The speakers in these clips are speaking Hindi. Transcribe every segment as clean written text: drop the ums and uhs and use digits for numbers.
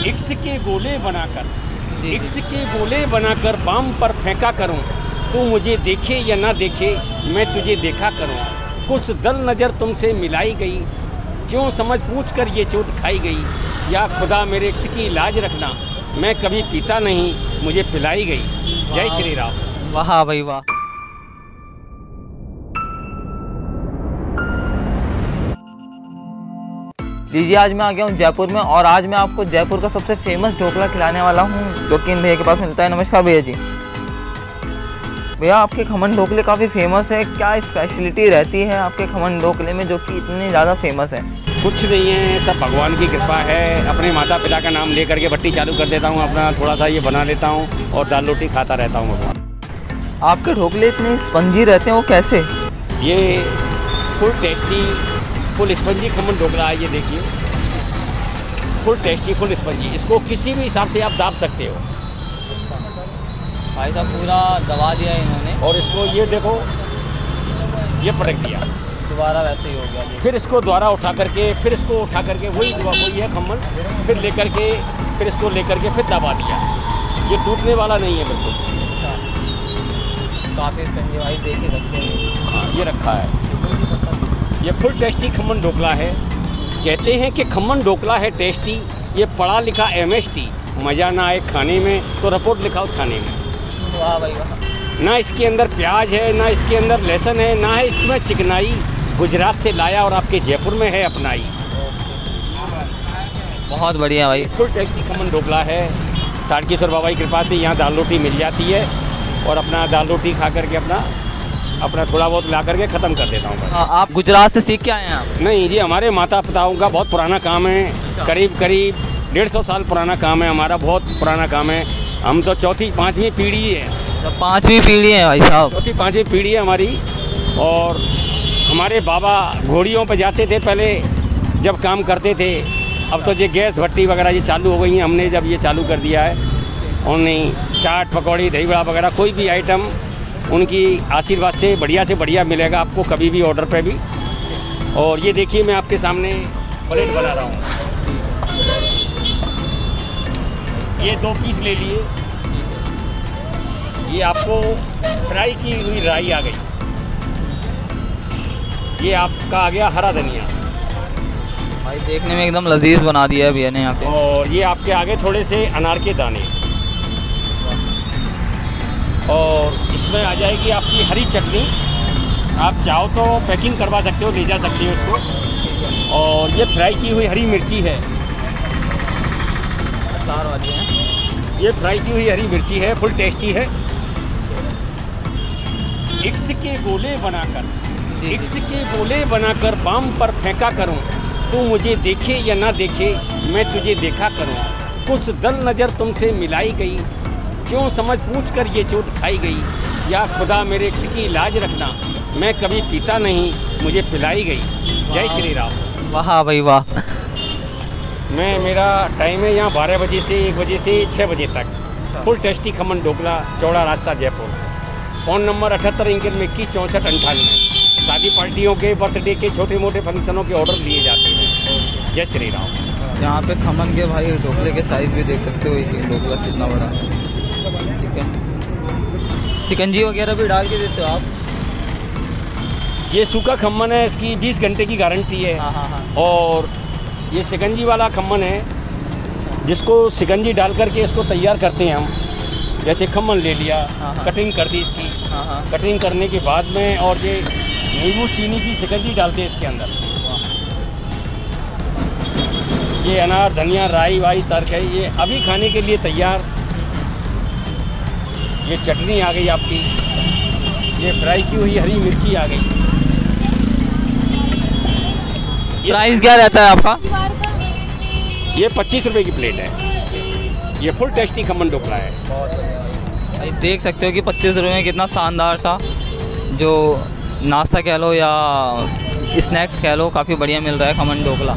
इक्स के गोले बनाकर बाम पर फेंका करूं, तू मुझे देखे या ना देखे मैं तुझे देखा करूं। कुछ दल नज़र तुमसे मिलाई गई, क्यों समझ पूछ कर ये चोट खाई गई। या खुदा मेरे इक्स की लाज रखना, मैं कभी पीता नहीं मुझे पिलाई गई। जय श्री राम। वाह भाई वाह। जी आज मैं आ गया हूँ जयपुर में और आज मैं आपको जयपुर का सबसे फेमस ढोकला खिलाने वाला हूँ जो कि इन भैया के पास मिलता है। नमस्कार भैया जी। भैया आपके खमन ढोकले काफ़ी फेमस है, क्या स्पेशलिटी रहती है आपके खमन ढोकले में जो कि इतने ज़्यादा फेमस है? कुछ नहीं है, सब भगवान की कृपा है। अपने माता पिता का नाम लेकर के भट्टी चालू कर देता हूँ, अपना थोड़ा सा ये बना लेता हूँ और दाल रोटी खाता रहता हूँ भगवान। आपके ढोकले इतने स्पंजी रहते हैं, वो कैसे? ये full tasty full spongy khaman dhokla है। ये देखिए फुल टेस्टी फुल स्पंजी, इसको किसी भी हिसाब से आप दाब सकते हो। भाई साहब पूरा दबा दिया इन्होंने और इसको ये देखो ये पटक दिया, दोबारा वैसे ही हो गया। फिर इसको दोबारा उठा करके फिर इसको उठा करके वही है खमन, फिर लेकर के फिर इसको लेकर के फिर दबा दिया। ये टूटने वाला नहीं है बिल्कुल। काफ़ी स्पंजी भाई, देख के रखते हैं। हाँ ये रखा है, ये फुल टेस्टी खमन ढोकला है। कहते हैं कि खमन ढोकला है टेस्टी, ये पढ़ा लिखा MST। मज़ा ना आए खाने में तो रिपोर्ट लिखाओ खाने में। वाह भाई वाह। ना इसके अंदर प्याज है, ना इसके अंदर लहसुन है, ना है इसमें चिकनाई। गुजरात से लाया और आपके जयपुर में है अपनाई। बहुत बढ़िया भाई। फुल टेस्टी खमन ढोकला है। तारकेश्वर बाबा की कृपा से यहाँ दाल रोटी मिल जाती है और अपना दाल रोटी खा करके अपना थोड़ा बहुत ला करके ख़त्म कर देता हूँ। आप गुजरात से सीख के आए हैं आप? नहीं जी, हमारे माता पिताओं का बहुत पुराना काम है, करीब 150 साल पुराना काम है हमारा, बहुत पुराना काम है। हम तो चौथी पाँचवीं पीढ़ी है। तो 5वीं पीढ़ी है भाई साहब? चौथी पाँचवीं पीढ़ी है हमारी। और हमारे बाबा घोड़ियों पर जाते थे पहले जब काम करते थे। अब तो ये गैस भट्टी वगैरह ये चालू हो गई हैं, हमने जब ये चालू कर दिया है। और नहीं चाट पकौड़ी दही बड़ा वगैरह कोई भी आइटम उनकी आशीर्वाद से बढ़िया मिलेगा आपको कभी भी ऑर्डर पे भी। और ये देखिए मैं आपके सामने प्लेट बना रहा हूँ। ये 2 पीस ले लिए। ये आपको फ्राई की हुई राई आ गई। ये आपका आ गया हरा धनिया। भाई देखने में एकदम लजीज बना दिया है भैया ने यहाँ पे। और ये आपके आगे थोड़े से अनार के दाने। और इसमें आ जाएगी आपकी हरी चटनी। आप चाहो तो पैकिंग करवा सकते हो, ले जा सकते हो उसको। और ये फ्राई की हुई हरी मिर्ची है, 4 वाली है। ये फ्राई की हुई हरी मिर्ची है, फुल टेस्टी है। इक्स के गोले बनाकर बाम पर फेंका करूं, तू मुझे देखे या ना देखे मैं तुझे देखा करूं। कुछ दल नज़र तुमसे मिलाई गई, क्यों समझ पूछ कर ये चोट खाई गई। या खुदा मेरे इक्स की लाज रखना, मैं कभी पीता नहीं मुझे पिलाई गई। जय श्री राम। वाह भाई वाह। मेरा टाइम है यहाँ 12 बजे से 1 बजे से 6 बजे तक। फुल टेस्टी खमन ढोकला, चौड़ा रास्ता जयपुर। Phone number 78 21 64 98। शादी पार्टियों के, बर्थडे के, छोटे मोटे फंक्शनों के ऑर्डर लिए जाते हैं। जय श्री राम। यहाँ पे खमन के भाई ढोकले के साइज़ भी देख सकते हो, ये ढोकला कितना बड़ा है। ठीक है, चिकनजी वगैरह भी डाल के देते हो आप? ये सूखा खमन है, इसकी 20 घंटे की गारंटी है। हाँ। और ये शिकंजी वाला खमन है, जिसको शिकंजी डाल करके इसको तैयार करते हैं हम। जैसे खमन ले लिया, कटिंग कर दी इसकी। कटिंग करने के बाद में और ये नींबू चीनी की शिकंजी डालते हैं इसके अंदर। ये अनार धनिया राई वाई तर्क है, ये अभी खाने के लिए तैयार। ये चटनी आ गई आपकी, ये फ्राई की हुई हरी मिर्ची आ गई। प्राइस क्या रहता है आपका? ये 25 रुपये की प्लेट है। ये फुल टेस्टी खमन ढोकला है। भाई देख सकते हो कि 25 रुपये में कितना शानदार सा जो नाश्ता कह लो या स्नैक्स कह लो, काफ़ी बढ़िया मिल रहा है खमन ढोकला।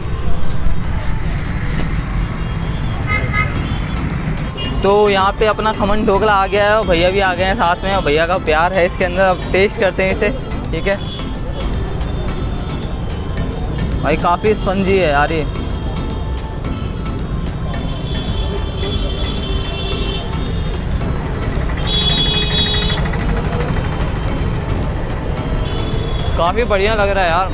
तो यहाँ पे अपना खमन ढोकला आ गया है और भैया भी आ गए हैं साथ में, और भैया का प्यार है इसके अंदर। अब टेस्ट करते हैं इसे। ठीक है भाई, काफ़ी स्पंजी है यार ये। काफ़ी बढ़िया लग रहा है यार।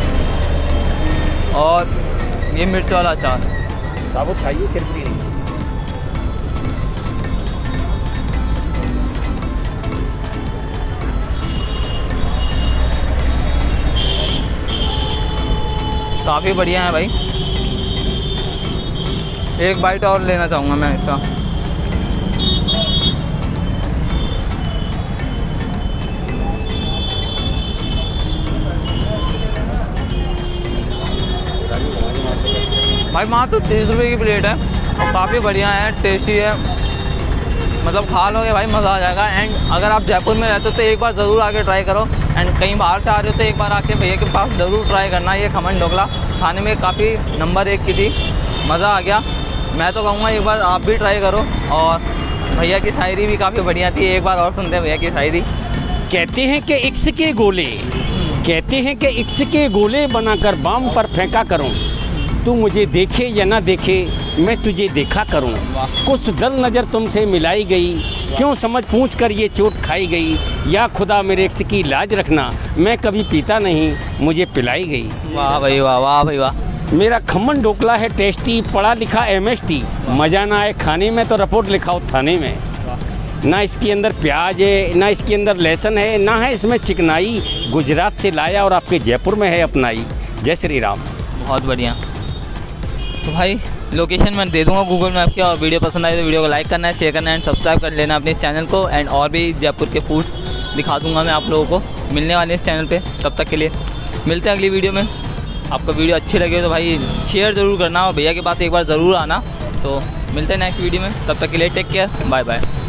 और ये मिर्च वाला अचार साबुत खाइए, चिरकुरी नहीं। काफ़ी बढ़िया है भाई। एक बाइट और लेना चाहूँगा मैं इसका। भाई मात्र 30 रुपये की प्लेट है और काफ़ी बढ़िया है, टेस्टी है। मतलब खा लोगे भाई, मज़ा आ जाएगा। एंड अगर आप जयपुर में रहते हो तो एक बार ज़रूर आके ट्राई करो। एंड कहीं बाहर से आ रहे हो तो एक बार आके भैया के पास ज़रूर ट्राई करना। ये खमन ढोकला खाने में काफ़ी नंबर 1 की थी, मज़ा आ गया। मैं तो कहूँगा एक बार आप भी ट्राई करो। और भैया की शायरी भी काफ़ी बढ़िया थी, एक बार और सुनते हैं भैया की शायरी। कहते हैं कि इक्स के गोले, कहते हैं कि इक्स के गोले बनाकर बाम पर फेंका करूं, तू मुझे देखे या ना देखे मैं तुझे देखा करूं। कुछ दल नज़र तुमसे मिलाई गई, क्यों समझ पूछ कर ये चोट खाई गई। या खुदा मेरे इक्स की लाज रखना, मैं कभी पीता नहीं मुझे पिलाई गई। वाह भाई वाह, वाह भाई वाह। मेरा खमन ढोकला है टेस्टी, पढ़ा लिखा MST, मज़ा ना आए खाने में तो रिपोर्ट लिखाओ थाने में। ना इसके अंदर प्याज है, ना इसके अंदर लहसुन है, ना है इसमें चिकनाई। गुजरात से लाया और आपके जयपुर में है अपनाई। जय श्री राम। बहुत बढ़िया। तो भाई लोकेशन मैं दे दूंगा गूगल मैप की। और वीडियो पसंद आए तो वीडियो को लाइक करना है, शेयर करना है एंड सब्सक्राइब कर लेना अपने इस चैनल को। एंड और भी जयपुर के फूड्स दिखा दूंगा मैं आप लोगों को, मिलने वाले इस चैनल पे। तब तक के लिए मिलते हैं अगली वीडियो में। आपको वीडियो अच्छी लगे तो भाई शेयर ज़रूर करना और भैया के पास एक बार ज़रूर आना। तो मिलते हैं नेक्स्ट वीडियो में, तब तक के लिए टेक केयर, बाय बाय।